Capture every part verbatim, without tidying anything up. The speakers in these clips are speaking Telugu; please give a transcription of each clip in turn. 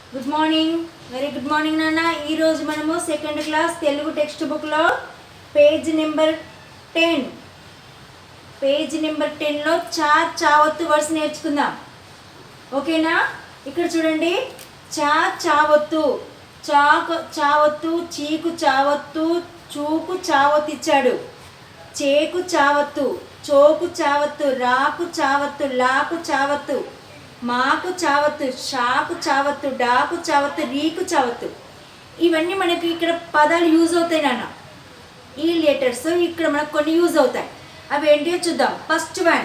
Good morning, very good morning నాన్న. ఈరోజు మనము సెకండ్ క్లాస్ తెలుగు టెక్స్ట్ బుక్లో page number ten page number టెన్లో చా చావత్తు వర్డ్స్ నేర్చుకుందాం. ఓకేనా? ఇక్కడ చూడండి, చా చావత్తు, చాకు చావత్తు, చీకు చావత్తు, చూకు చావత్తు ఇచ్చాడు. చేకు చావత్తు, చోకు చావత్తు, రాకు చావత్తు, లాకు చావత్తు, మాకు చావత్తు, షాకు చావత్తు, డాకు చావత్తు, రీకు చావత్తు. ఇవన్నీ మనకి ఇక్కడ పదాలు యూజ్ అవుతాయి నాన్న. ఈ లెటర్స్ ఇక్కడ మనకు కొన్ని యూజ్ అవుతాయి. అవి ఏంటియో చూద్దాం. ఫస్ట్ వన్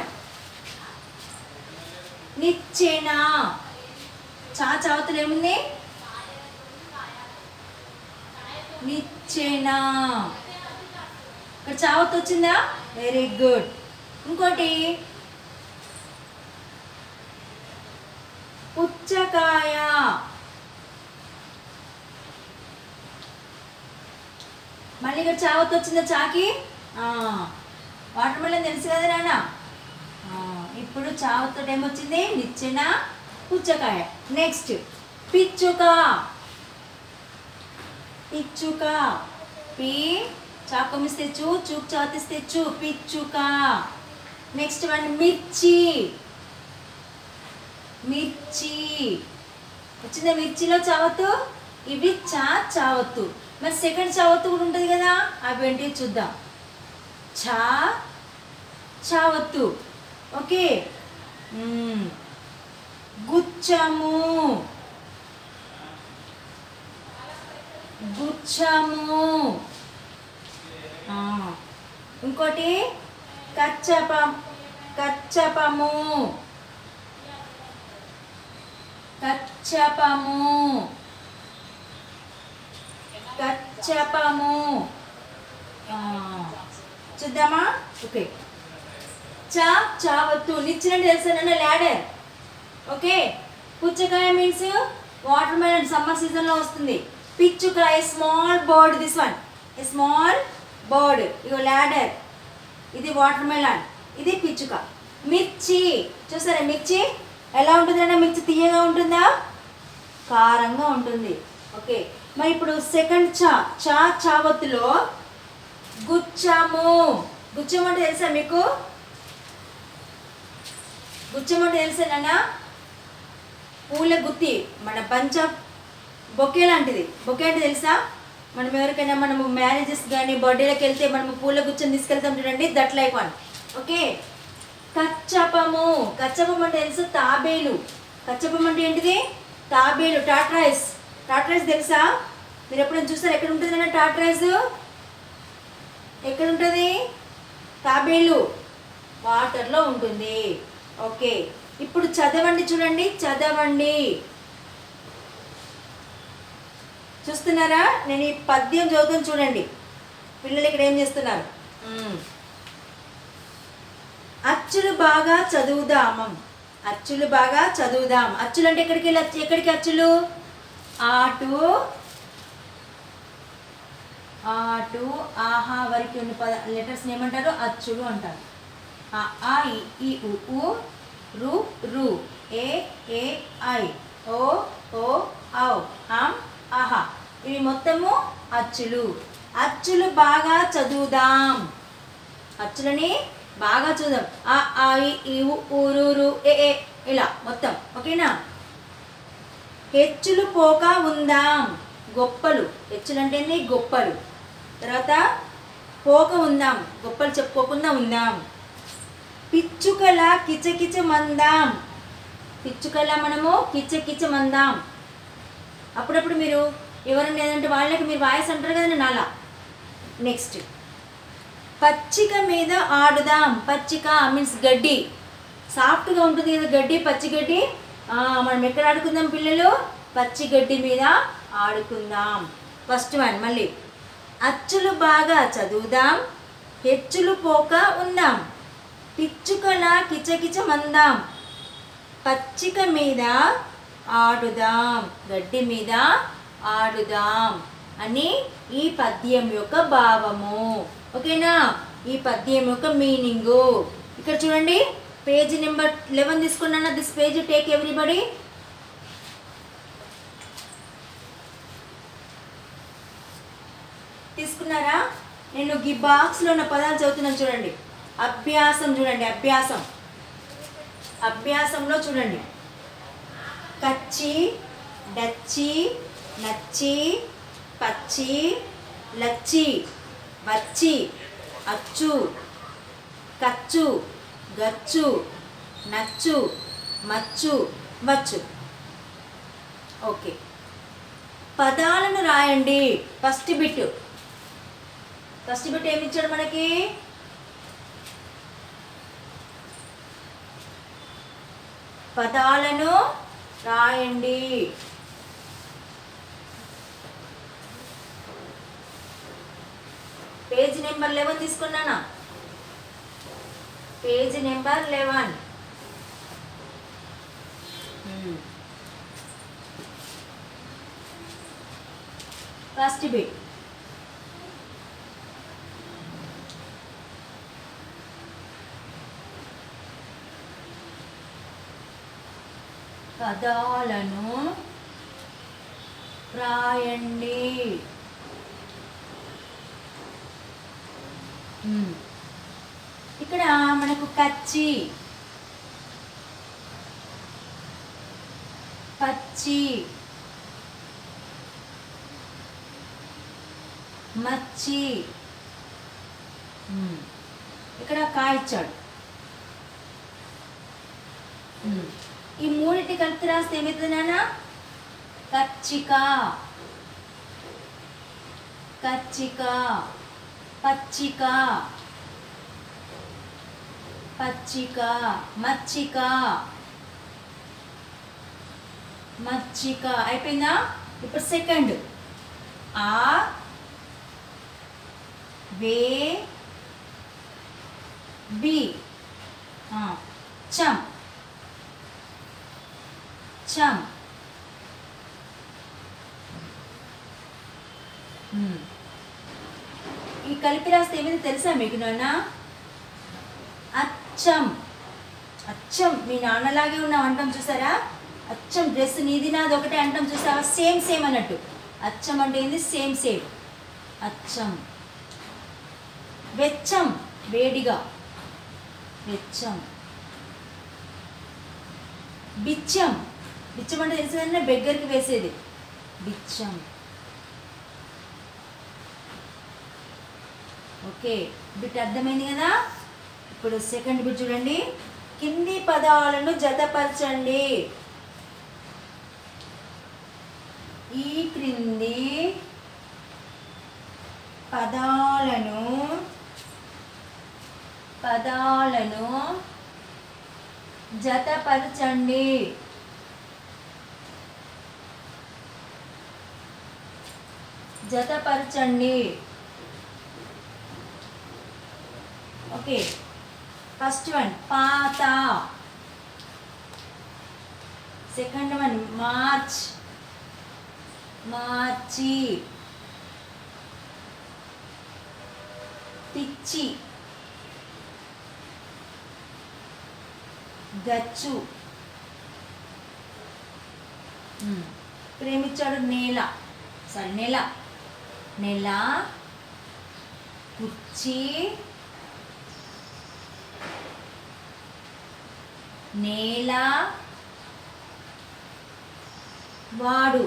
నిచ్చెన. చా చావత్తులు ఏముంది? నిచ్చెన. ఇక్కడ చావత్తు వచ్చిందా? Very good. ఇంకోటి పుచ్చకాయ. మళ్ళీ ఇక్కడ చావత్తు వచ్చిందా? చాకి వాటర్ మెలన్ తెలుసు కదా నాన్న. ఇప్పుడు చావత్తు ఏమొచ్చింది? నిచ్చెన, పుచ్చకాయ. నెక్స్ట్ పిచ్చుక. పిచ్చుక. పి చాకు మిస్తే చూ, చూకు చాతిస్తే చూ, పిచ్చుక. నెక్స్ట్ వన్ మిర్చి. మిర్చి వచ్చిందా? మిర్చిలో చావత్తు. ఇవి చా చావత్తు. మరి సెకండ్ చావత్తు కూడా ఉంటుంది కదా, అవి ఏంటి చూద్దాం. చా చావత్తు. ఓకే. గుచ్చము. గుచ్చము. ఇంకోటి కచ్చపం కచ్చపము. కచ్చపము. కచ్చపము. చూద్దామా? ఓకే. చా చావత్తు. నిచ్చెన తెలుసా? ల్యాడర్. ఓకే. పుచ్చకాయ మీన్స్ వాటర్ మెలన్, సమ్మర్ సీజన్లో వస్తుంది. పిచ్చుకాయ small bird. This one a small bird. ఇగో ల్యాడర్. ఇది వాటర్ మెలన్, ఇది పిచ్చుక. మిర్చి చూసారా? మిర్చి ఎలా ఉంటుందన్నా? మిర్చి తీయగా ఉంటుందా? కారంగా ఉంటుంది. ఓకే. మరి ఇప్పుడు సెకండ్ చా చా చావత్తులో గుచ్చము. గుచ్చం అంటే తెలుసా మీకు? గుచ్చం అంటే తెలుసా నాన్న? పూల గుత్తి, మన పంచ బొకే లాంటిది. బొకే అంటే తెలుసా? మనం ఎవరికైనా మనము మ్యారేజెస్ కానీ బర్త్డేలకు వెళ్తే మనము పూల గుచ్చం తీసుకెళ్తాం చూడండి, దట్ లైక్ వన్. ఓకే. కచ్చపము. కచ్చపం అంటే తెలుసు? తాబేలు. కచ్చపం అంటే ఏంటిది? తాబేలు. టాట్రైస్. టాట్రైస్ తెలుసా? మీరు ఎప్పుడైనా చూస్తారు? ఎక్కడ ఉంటుంది అన్న టాట్రైస్? ఎక్కడ ఉంటుంది? తాబేలు వాటర్లో ఉంటుంది. ఓకే. ఇప్పుడు చదవండి, చూడండి, చదవండి. చూస్తున్నారా? నేను ఈ పద్యం చదువుతాను చూడండి. పిల్లలు ఇక్కడ ఏం చేస్తున్నారు? అచ్చులు బాగా చదువుదామం. అచ్చులు బాగా చదువుదాం. అచ్చులు అంటే ఎక్కడికి వెళ్ళి ఎక్కడికి అచ్చులు? ఆటు ఆటు ఆహా వరకు ఉన్న పద లెటర్స్ ఏమంటారు? అచ్చులు అంటారు. ఆ ఈ ఉ రు రు ఏ ఏ ఐ ఓ ఓ ఔ ఆం ఆహా, ఇవి మొత్తము అచ్చులు. అచ్చులు బాగా చదువుదాం. అచ్చులని బాగా చూద్దాం. ఆ ఆ ఈ ఊరు ఏ ఏ ఇలా మొత్తం. ఓకేనా? హెచ్చులు పోక ఉందాం. గొప్పలు. హెచ్చులు అంటే గొప్పలు. తర్వాత పోక ఉందాం, గొప్పలు చెప్పుకోకుండా ఉందాం. పిచ్చుకల కిచకిచ మందాం. పిచ్చుకల మనము కిచకిచ మందాం. అప్పుడప్పుడు మీరు ఎవరైనా ఏదంటే వాళ్ళకి మీరు వాయిస్ అంటారు కదండి, నాలా. నెక్స్ట్ పచ్చిక మీద ఆడుదాం. పచ్చిక మీన్స్ గడ్డి. సాఫ్ట్గా ఉంటుంది కదా గడ్డి, పచ్చి గడ్డి. మనం ఎక్కడ ఆడుకుందాం పిల్లలు? పచ్చి గడ్డి మీద ఆడుకుందాం. ఫస్ట్ వన్ మళ్ళీ. అచ్చులు బాగా చదువుదాం. హెచ్చులు పోక ఉందాం. పిచ్చుకల కిచకిచ మందాం. పచ్చిక మీద ఆడుదాం. గడ్డి మీద ఆడుదాం అని ఈ పద్యం యొక్క భావము. ఓకేనా? ఈ పద్యం యొక్క మీనింగు ఇక్కడ చూడండి. పేజ్ నెంబర్ లెవెన్ తీసుకున్నాను. This page take everybody. తీసుకున్నారా? నేను ఈ బాక్స్లో ఉన్న పదాలు చదువుతున్నాను చూడండి. అభ్యాసం చూడండి, అభ్యాసం అభ్యాసంలో చూడండి. కచ్చి, డచ్చి, నచ్చి, పచ్చి, లచ్చి, వచ్చి, అచ్చు, కచ్చు, గచ్చు, నచ్చు, మచ్చు, వచ్చు. ఓకే, పదాలను రాయండి. ఫస్ట్ బిట్ ఫస్ట్ బిట్ ఏమి ఇచ్చాడు మనకి? పదాలను రాయండి. పేజ్ నెంబర్ లెవెన్ తీసుకున్నానా? Page number eleven. First bit పదాలను రాయండి. ఇక్కడ మనకు కచ్చి, పచ్చి, మచ్చి, ఇక్కడ కాయ ఇచ్చాడు. ఈ మూడింటి కలిపి రాస్తే ఏమవుతుంది నాన్న? కచ్చిక, కచ్చిక, పచ్చిక, పచ్చిక, మచ్చిక, మచ్చిక. అయిపోయిందా? ఇప్పుడు సెకండ్ ఆ వే బి చం, చం. ఈ కలిపి రాస్తే ఏమైంది తెలుసా మీకు నాన్న? అచ్చం. అచ్చం మీ నాన్నలాగే ఉన్నావు అంటాం చూసారా? అచ్చం డ్రెస్ నీది నాది ఒకటే అంటాం చూసావా? సేమ్ సేమ్ అన్నట్టు. అచ్చం అంటే ఏంది? Same same. అచ్చం. వెచ్చం, వేడిగా, వెచ్చం. బిచ్చం, బిచ్చం అంటే తెలిసిందంటే బెగ్గరికి వేసేది. బిచ్చం. ఓకే, బిట్ అర్థమైంది కదా? ఇప్పుడు సెకండ్ బిట్ చూడండి. కింది పదాలను జతపరచండి. ఈ క్రింది పదాలను పదాలను జతపరచండి. జతపరచండి. ఓకే, ఫస్ట్ వన్ పాత, సెకండ్ వన్ మార్చ్, మార్చి, పిచ్చి, గచ్చు. ప్రేమించాడు నేల, సరే నెల, నెల, కుర్చీ, నేల, వాడు.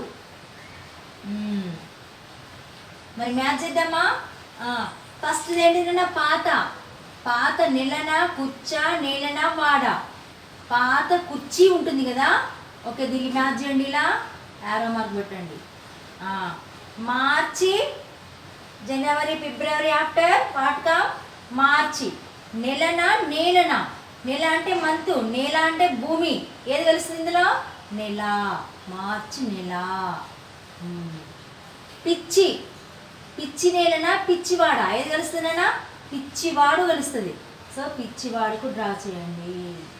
మరి మ్యాచ్ చేద్దామా? ఫస్ట్ ఏంటంటే పాత, పాత నెలనా, కుర్చా, నేలనా, వాడా. పాత కుర్చీ ఉంటుంది కదా. ఓకే, దీన్ని మ్యాచ్ చేయండి. ఇలా యారో మార్క్ పెట్టండి. మార్చి, జనవరి, ఫిబ్రవరి, ఆఫ్టర్ వాట్ కమ్? మార్చి. నెలనా, నేలనా. నెల అంటే మంత్, నేల అంటే భూమి. ఏది కలుస్తుంది ఇందులో? నెల. మార్చి నెల. పిచ్చి, పిచ్చి నేలనా, పిచ్చివాడా. ఏది కలుస్తుందనా? పిచ్చివాడు కలుస్తుంది. సో పిచ్చివాడుకు డ్రా చేయండి.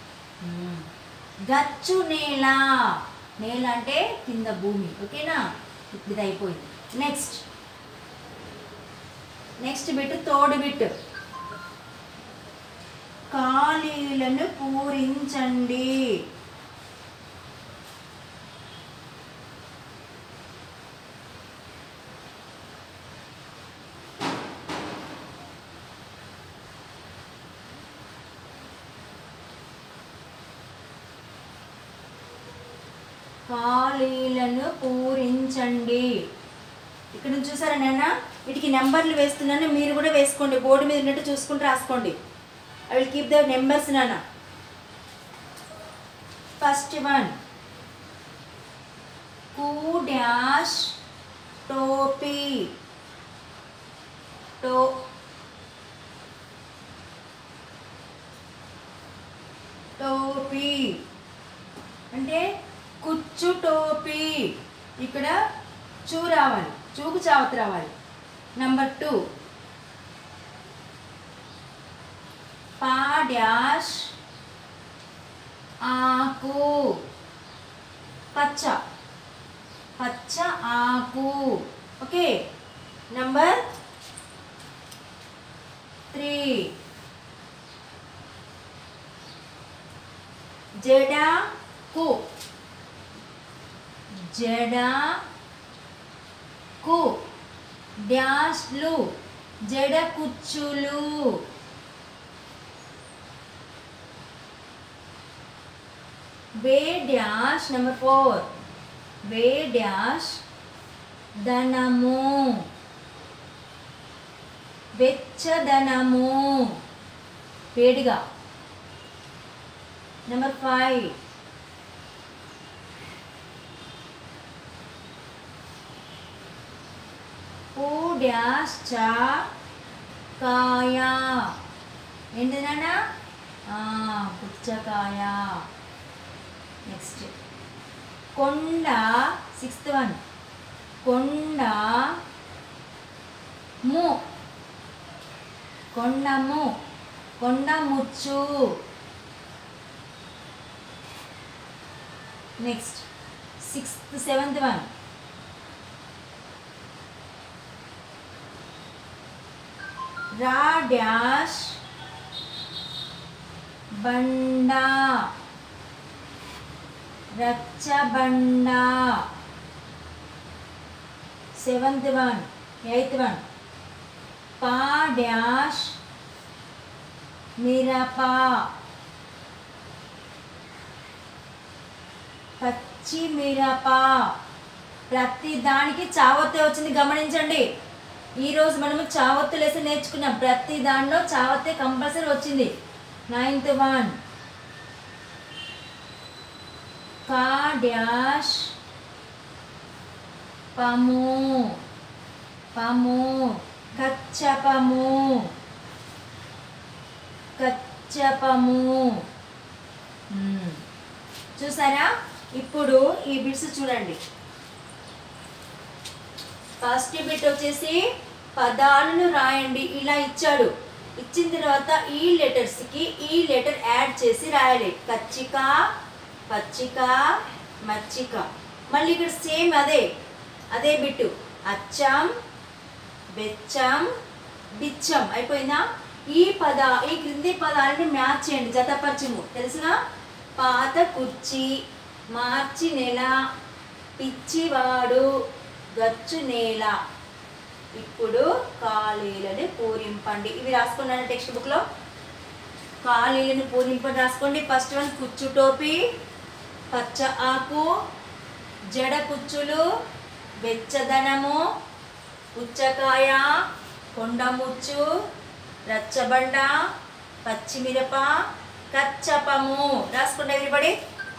గచ్చు నేల, నేల అంటే కింద భూమి. ఓకేనా? ఇప్పుడు ఇది అయిపోయింది. నెక్స్ట్ నెక్స్ట్ బిట్ తోడు బిట్. ఖాళీలను పూరించండి. ఖాళీలను పూరించండి. ఇక్కడ నుంచి చూసారా నాన్న, వీటికి నెంబర్లు వేస్తున్నాను, మీరు కూడా వేసుకోండి. బోర్డు మీద ఉన్నట్టు చూసుకుంటూ రాసుకోండి. I will keep the numbers నాన్న. ఫస్ట్ వన్, కు డాష్ టోపీ. టో టోపీ అంటే కుచ్చు టోపీ. ఇక్కడ చూ రావాలి, చూకు చావత్ రావాలి. నంబర్ టూ, పా డాష్ ఆకు. పచ్చ, పచ్చ ఆకు. ఓకే. నంబర్ త్రీ, జడకు. జడకు డాష్లు, జడ కుచ్చులు. వే డాష్. నెంబర్ ఫోర్, వే డాష్ ధనము. వెచ్చదనము, వేడిగా. నెంబర్ ఫైవ్, పు డాష్ చా కాయ. ఏంటి నాన్న? పుచ్చకాయ. నెక్స్ట్ కొండ. సిక్స్త్ వన్, కొండ ము. కొండము, కొండ ముచ్చు. నెక్స్ట్ సిక్స్త్ సెవెంత్ వన్, రా డాష్ బండ. రచ్చబండ. Seventh one. ఎయిత్ వన్, పా డాష్ మిరప. పచ్చి మిరప. ప్రతి దానికి చావత్తే వచ్చింది, గమనించండి. ఈరోజు మనము చావత్తు లెసన్ నేర్చుకున్నాం. ప్రతి దానిలో చావత్తే కంపల్సరీ వచ్చింది. నైన్త్ వన్, కా డాష్ పము. పము, కచ్చపము. కచ్చపము. చూసారా? ఇప్పుడు ఈ బిట్స్ చూడండి. ఫస్ట్ బిట్ వచ్చేసి పదాలను రాయండి. ఇలా ఇచ్చాడు. ఇచ్చిన తర్వాత ఈ లెటర్స్కి ఈ లెటర్ యాడ్ చేసి రాయాలి. కచ్చిక, పచ్చిక, మచ్చిక. మళ్ళీ ఇక్కడ సేమ్ అదే అదే బిట్టు. అచ్చం, బెచ్చం, బిచ్చం. అయిపోయిందా? ఈ పద ఈ క్రింది పదాలని మ్యాచ్ చేయండి, జతపరచము. తెలుసునా? పాత కుర్చీ, మార్చి నెల, పిచ్చివాడు, గచ్చు నేల. ఇప్పుడు ఖాళీలను పూరింపండి. ఇవి రాసుకున్నాను టెక్స్ట్ బుక్లో. ఖాళీలను పూరింపండి రాసుకోండి. ఫస్ట్ వన్, కుచ్చు టోపీ, పచ్చ ఆకు, జడ కుచ్చులు, వెచ్చదనము, పుచ్చకాయ, కొండముచ్చు, రచ్చబండ, పచ్చిమిరప, కచ్చపము. రాసుకోండి ఎవ్రీబడి.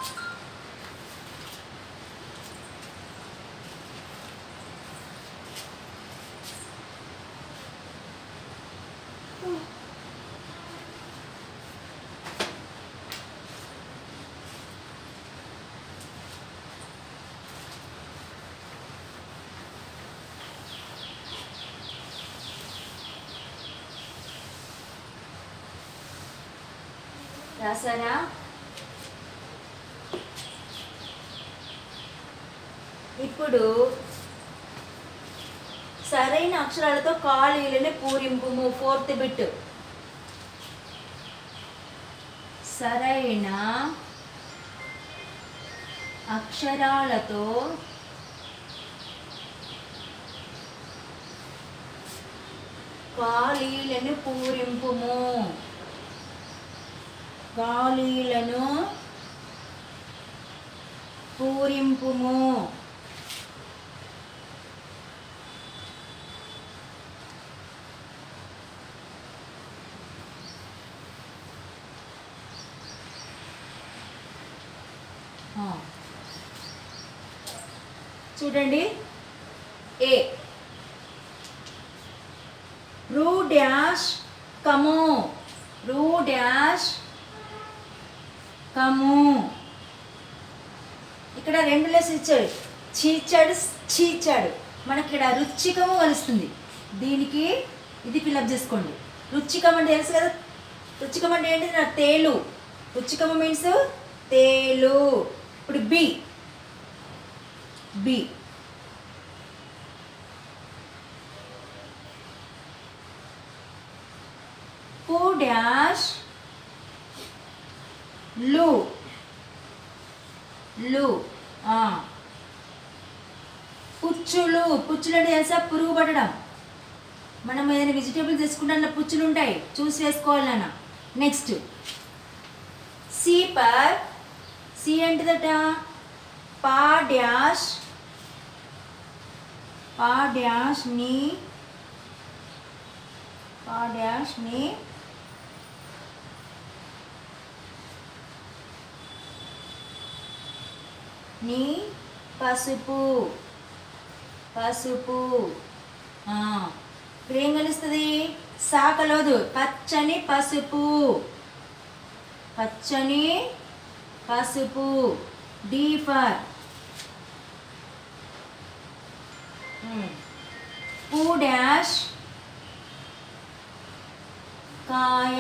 రాసారా? ఇప్పుడు సరైన అక్షరాలతో ఖాళీలను పూరింపుము. Fourth bit. సరైన అక్షరాలతో ఖాళీలను పూరింపుము. ఖాళీలను పూరింపుము. చూడండి, ఏ రూ డాష్ కము, రూ డాష్ కము. ఇక్కడ రెండు లెస్ ఇచ్చాడు, చీచాడు చీచాడు. మనకి ఇక్కడ రుచికము కలుస్తుంది. దీనికి ఇది ఫిల్అప్ చేసుకోండి. రుచికం అంటే తెలుసు కదా, రుచికం అంటే ఏంటి? నా తేలు. రుచికము మీన్స్ తేలు. ఇప్పుడు బి, బి పు డాష్ లు, లు పుచ్చులు. పుచ్చులు అంటే తెలుసా? పురుగు పట్టడం. మనం ఏదైనా వెజిటేబుల్ తీసుకుంటే పుచ్చులు ఉంటాయి, చూసి వేసుకోవాలన్న. నెక్స్ట్ సి పర్, సి ఏంటిదట? పా డాష్, పా డాష్ ని, పా డాష్ ని నీ పసుపు, పసుపు. ఇప్పుడు ఏం కలుస్తుంది? సా కలవదు, పచ్చని పసుపు, పచ్చని పసుపు. డి ఫర్ పు డాష్ కాయ.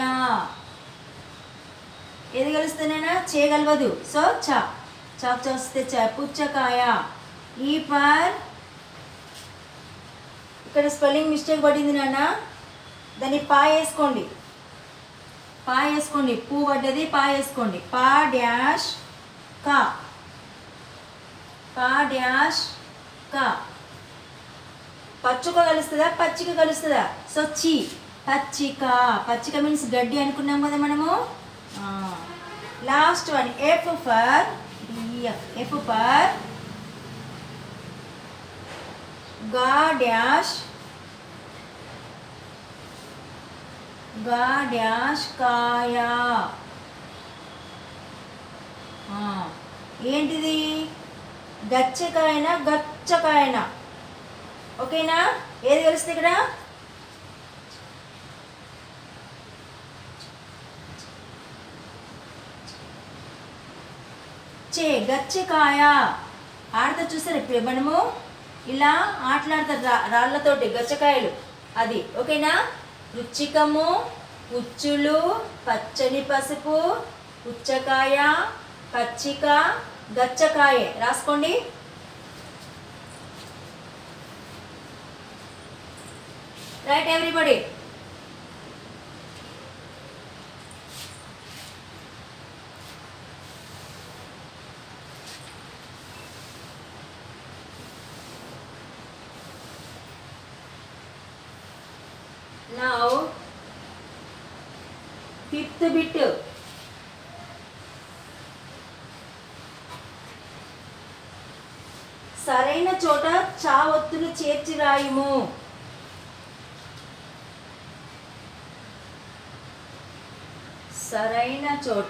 ఏది కలుస్తుందైనా చేయగలవదు, సో చా, చాక్ చేస్తే చా, పుచ్చకాయ. ఈ ఫర్, ఇక్కడ స్పెల్లింగ్ మిస్టేక్ పడింది నాన్న, దాన్ని పా వేసుకోండి, పా వేసుకోండి. పూ పడ్డది, పా వేసుకోండి. పా డాష్ కా, పా డాష్ కా. పచ్చుక కలుస్తుందా, పచ్చిక కలుస్తుందా? సో చి, పచ్చిక. పచ్చిక మీన్స్ గడ్డి అనుకున్నాం కదా మనము. Last one F for, F for గా డాష్, గా డాష్ కాయ. ఏంటిది? గచ్చకాయన గచ్చకాయన. ఓకేనా? ఏది కలుస్తుంది ఇక్కడ? చే, గచ్చకాయ. ఆడతా చూసారు ఇప్పుడు మనము ఇలా ఆటలాడతారు రా రాళ్ళతోటి, గచ్చకాయలు అది. ఓకేనా? రుచికము, పుచ్చులు, పచ్చని పసుపు, పుచ్చకాయ, పచ్చిక, గచ్చకాయ. రాసుకోండి. Right everybody. Now fifth bit. సరైన చోట చా ఒత్తులు చేర్చి రాయుము. సరైన చోట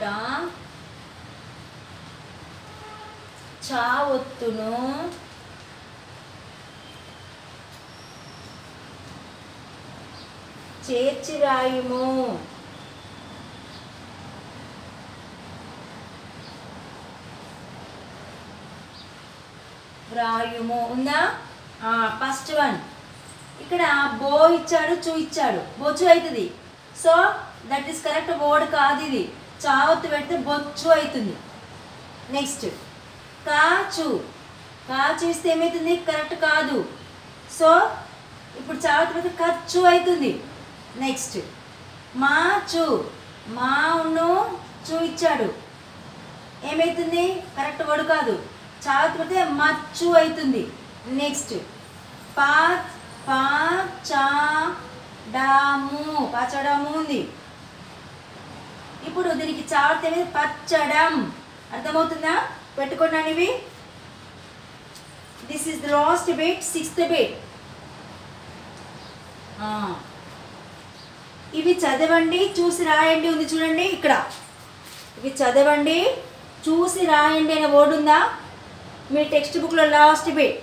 చా ఒత్తును చేర్చి రాయుము. రాయుము ఉందా? ఫస్ట్ వన్ ఇక్కడ బో ఇచ్చాడు, చూ ఇచ్చాడు, బొచ్చు అవుతుంది. So that is correct word కాదు ఇది. చావత్తు పెడితే బొచ్చు అవుతుంది. నెక్స్ట్ కాచు, కాచు ఇస్తే ఏమవుతుంది? కరెక్ట్ కాదు. సో ఇప్పుడు చావత్తు పెడితే ఖర్చు అవుతుంది. నెక్స్ట్ మాచు, మాను చూ ఇచ్చాడు, ఏమవుతుంది? కరెక్ట్ వర్డ్ కాదు. చావత్తు పెడితే మచ్చు అవుతుంది. నెక్స్ట్ పా, పా చా డాము, పచ్చడము ఉంది. ఇప్పుడు దీనికి చావత్తు అనేది పచ్చడం. అర్థమవుతుందా? పెట్టుకున్నాను ఇవి. This is the last bit, sixth bit. ఇవి చదవండి చూసి రాయండి ఉంది చూడండి ఇక్కడ. ఇవి చదవండి చూసి రాయండి అనే వర్డ్ ఉందా మీ టెక్స్ట్ బుక్లో? Last bit.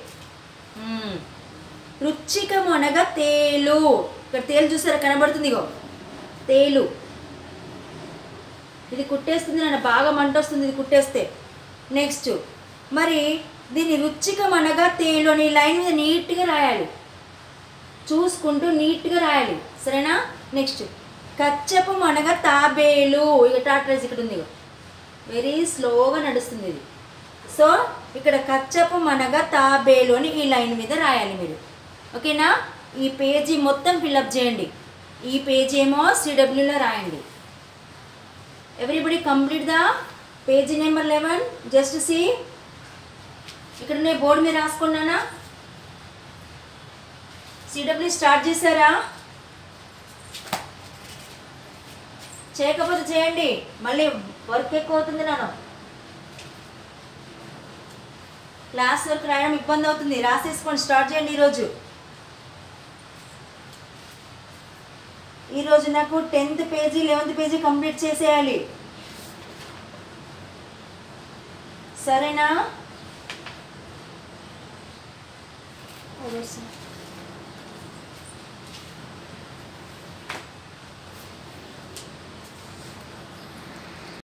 రుచికము అనగా తేలు. ఇక్కడ తేలు చూసారా కనబడుతుంది, ఇగో తేలు. ఇది కుట్టేస్తుంది నన్ను, బాగా మంట వస్తుంది ఇది కుట్టేస్తే. నెక్స్ట్ మరి దీన్ని రుచికం అనగా తేలు అని లైన్ మీద నీట్గా రాయాలి, చూసుకుంటూ నీట్గా రాయాలి, సరేనా? నెక్స్ట్ కచ్చపం అనగా తాబేలు. ఇక టాట్రేస్ ఇక్కడ ఉంది, వెరీ స్లోగా నడుస్తుంది ఇది. సో ఇక్కడ కచ్చపం అనగా తాబేలు అని ఈ లైన్ మీద రాయాలి మీరు, ఓకేనా? ఈ పేజీ మొత్తం ఫిల్అప్ చేయండి. ఈ పేజీ ఏమో సిడబ్ల్యూలో రాయండి. Everybody complete the page number eleven. Just see ఇక్కడ నేను బోర్డు మీద రాసుకున్నానా? సిడబ్ల్యూ స్టార్ట్ చేశారా? చేయకపోతే చేయండి, మళ్ళీ వర్క్ ఎక్కువ అవుతుంది. నాను క్లాస్ వర్క్ రాయడం ఇబ్బంది అవుతుంది, రాసేసుకొని స్టార్ట్ చేయండి. ఈరోజు ఈరోజు నాకు tenth page eleventh page complete చేసేయాలి, సరేనా?